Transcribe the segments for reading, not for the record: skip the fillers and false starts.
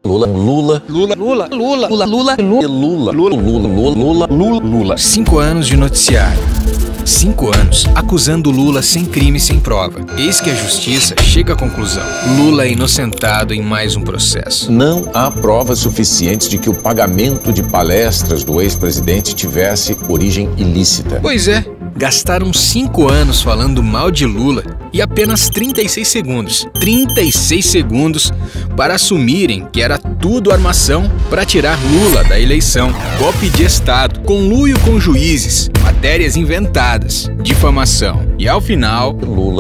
Lula, Lula, Lula, Lula, Lula, Lula, Lula, Lula, Lula, Lula, Lula, Lula. 5 anos de noticiário. 5 anos acusando Lula sem crime e sem prova. Eis que a justiça chega à conclusão. Lula é inocentado em mais um processo. Não há provas suficientes de que o pagamento de palestras do ex-presidente tivesse origem ilícita. Pois é, gastaram 5 anos falando mal de Lula e apenas 36 segundos para assumirem que era tudo armação para tirar Lula da eleição. Golpe de Estado, conluio com juízes, matérias inventadas, difamação. E ao final,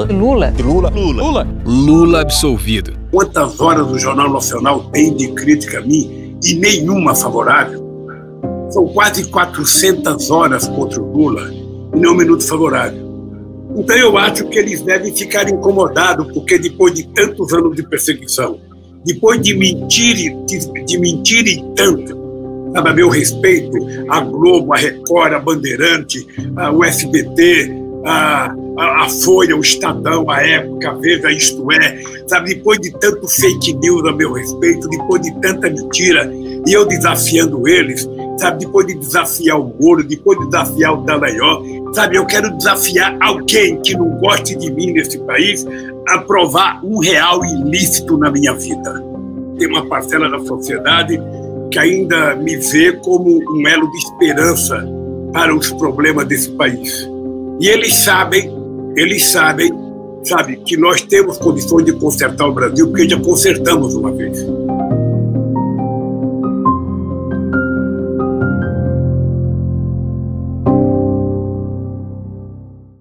Lula absolvido. Quantas horas o Jornal Nacional tem de crítica a mim e nenhuma favorável? São quase 400 horas contra o Lula e nem um minuto favorável. Então eu acho que eles devem ficar incomodados, porque depois de tantos anos de perseguição, depois de mentirem tanto, sabe, a meu respeito, a Globo, a Record, a Bandeirante, o SBT, a Folha, o Estadão, a Época, a Veja, Isto É, sabe, depois de tanto fake news a meu respeito, depois de tanta mentira, e eu desafiando eles, sabe, depois de desafiar o Moro, depois de desafiar o Dallagnol, sabe, eu quero desafiar alguém que não goste de mim nesse país a provar R$1 ilícito na minha vida. Tem uma parcela da sociedade que ainda me vê como um elo de esperança para os problemas desse país. E eles sabem, sabe, que nós temos condições de consertar o Brasil, porque já consertamos uma vez.